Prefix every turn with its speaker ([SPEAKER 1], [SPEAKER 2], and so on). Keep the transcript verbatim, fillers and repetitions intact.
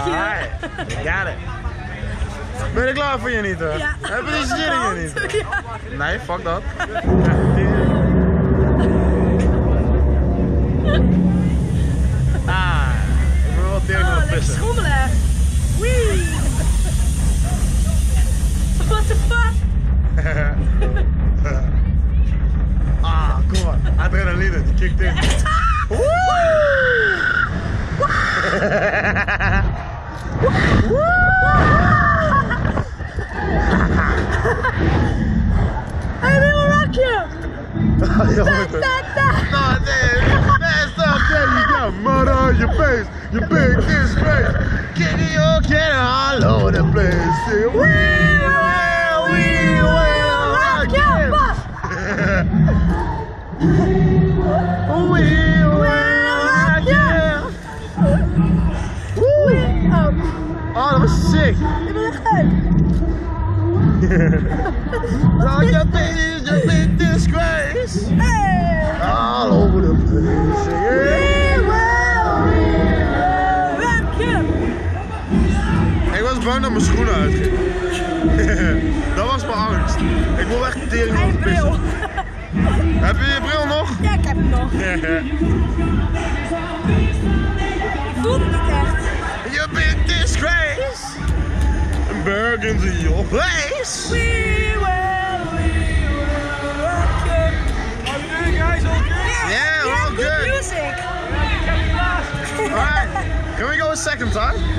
[SPEAKER 1] you.
[SPEAKER 2] Alright, got it. Ben je er klaar voor, Janita?
[SPEAKER 1] Ja.
[SPEAKER 2] Heb je er zin in, Janita?
[SPEAKER 1] Ja.
[SPEAKER 2] Nee, fuck dat. Ah, ik wil wel tegen
[SPEAKER 1] Oh,
[SPEAKER 2] naar de
[SPEAKER 1] lekker
[SPEAKER 2] pissen.
[SPEAKER 1] schommelen. Wee. What the fuck?
[SPEAKER 2] Ah, kom maar. Adrenaline, die kikt in. Woe!
[SPEAKER 1] I will rock you.
[SPEAKER 2] Ah, jongen.
[SPEAKER 1] Da, da.
[SPEAKER 2] No, that's up there. You got mud on your face. You big disgrace. Kicking your can all over the place. Say, we will, we will rock you. We will rock you. Woe! Oh, dat was sick.
[SPEAKER 1] Ik ben echt leuk.
[SPEAKER 2] Rock your face, you big disgrace.
[SPEAKER 1] Hey.
[SPEAKER 2] All over the place. Yeah.
[SPEAKER 1] Rock you.
[SPEAKER 2] Ik was bang dat mijn schoenen uitgingen. Dat was mijn angst. Ik wil echt tering
[SPEAKER 1] Hij
[SPEAKER 2] over
[SPEAKER 1] bril.
[SPEAKER 2] pissen. Heb je je bril nog?
[SPEAKER 1] Ja, ik heb hem nog. Voelt het niet echt.
[SPEAKER 2] You big disgrace. Burgundy your place.
[SPEAKER 1] We will, we will rock you.
[SPEAKER 3] How you doing, guys? All good?
[SPEAKER 2] Yeah, we're all
[SPEAKER 1] good
[SPEAKER 2] good.
[SPEAKER 1] music.
[SPEAKER 2] Alright, can we go a second time?